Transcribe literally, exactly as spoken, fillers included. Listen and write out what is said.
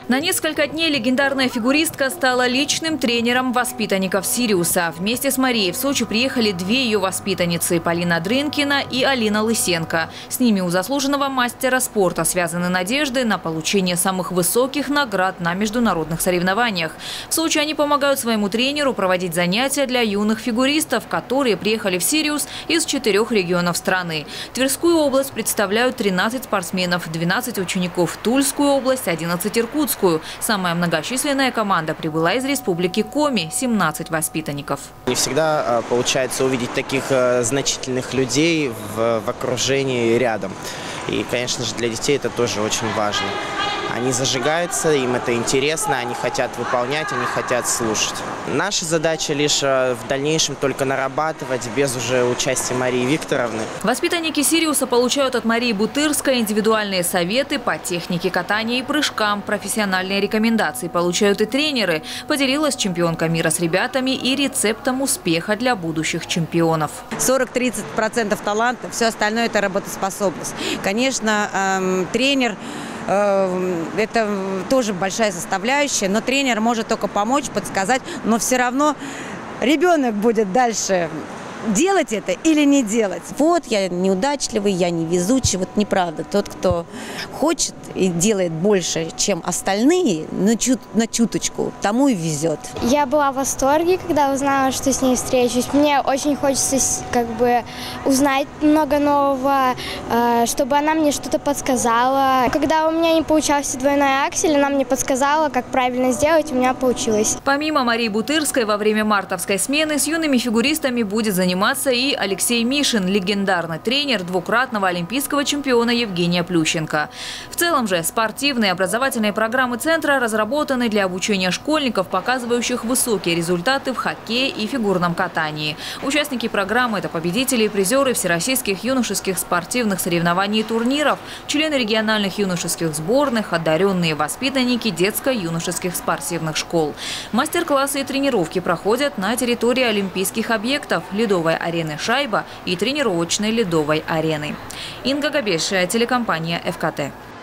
На несколько дней легендарная фигуристка стала личным тренером воспитанников «Сириуса». Вместе с Марией в Сочи приехали две ее воспитанницы – Полина Дрынкина и Алина Лысенко. С ними у заслуженного мастера спорта связаны надежды на получение самых высоких наград на международных соревнованиях. В Сочи они помогают своему тренеру проводить занятия для юных фигуристов, которые приехали в «Сириус» из четырех регионов страны. Тверскую область представляют тринадцать спортсменов, двенадцать учеников, Тульскую область – одиннадцать иркутскую. Самая многочисленная команда прибыла из республики Коми – семнадцать воспитанников. Не всегда получается увидеть таких значительных людей в, в окружении рядом. И, конечно же, для детей это тоже очень важно. Они зажигаются, им это интересно, они хотят выполнять, они хотят слушать. Наша задача лишь в дальнейшем только нарабатывать, без уже участия Марии Викторовны. Воспитанники «Сириуса» получают от Марии Бутырской индивидуальные советы по технике катания и прыжкам. Профессиональные рекомендации получают и тренеры. Поделилась чемпионка мира с ребятами и рецептом успеха для будущих чемпионов. сорок-тридцать процентов таланта, все остальное – это работоспособность. Конечно, эм, тренер – это тоже большая составляющая, но тренер может только помочь, подсказать, но все равно ребенок будет дальше делать это или не делать. Вот я неудачливый, я невезучий, вот неправда. Тот, кто хочет и делает больше, чем остальные, на, чут, на чуточку, тому и везет. Я была в восторге, когда узнала, что с ней встречусь. Мне очень хочется как бы узнать много нового, чтобы она мне что-то подсказала. Когда у меня не получался двойной аксель, она мне подсказала, как правильно сделать, у меня получилось. Помимо Марии Бутырской, во время мартовской смены с юными фигуристами будет заниматься и Алексей Мишин, легендарный тренер двукратного олимпийского чемпиона Евгения Плющенко. В целом же спортивные образовательные программы центра разработаны для обучения школьников, показывающих высокие результаты в хоккее и фигурном катании. Участники программы – это победители и призеры всероссийских юношеских спортивных соревнований и турниров, члены региональных юношеских сборных, одаренные воспитанники детско-юношеских спортивных школ. Мастер-классы и тренировки проходят на территории олимпийских объектов – ледовой арены «Шайба» и тренировочной ледовой арены. Инга Габешия, телекомпания эф ка тэ.